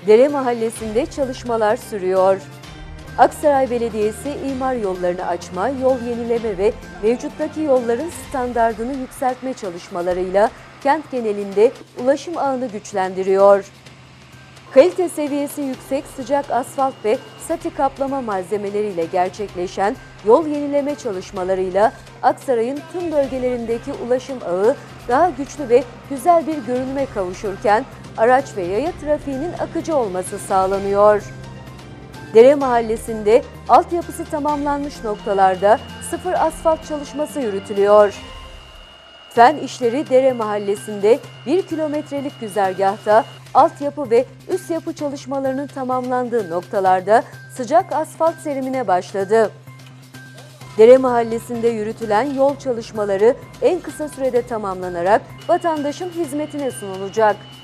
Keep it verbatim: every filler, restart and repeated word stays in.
Dere Mahallesi'nde çalışmalar sürüyor. Aksaray Belediyesi imar yollarını açma, yol yenileme ve mevcuttaki yolların standardını yükseltme çalışmalarıyla kent genelinde ulaşım ağını güçlendiriyor. Kalite seviyesi yüksek sıcak asfalt ve sati kaplama malzemeleriyle gerçekleşen yol yenileme çalışmalarıyla Aksaray'ın tüm bölgelerindeki ulaşım ağı daha güçlü ve güzel bir görünüme kavuşurken araç ve yaya trafiğinin akıcı olması sağlanıyor. Dere Mahallesi'nde altyapısı tamamlanmış noktalarda sıfır asfalt çalışması yürütülüyor. Fen işleri Dere Mahallesi'nde bir kilometrelik güzergahta altyapı ve üst yapı çalışmalarının tamamlandığı noktalarda sıcak asfalt serimine başladı. Dere Mahallesi'nde yürütülen yol çalışmaları en kısa sürede tamamlanarak vatandaşın hizmetine sunulacak.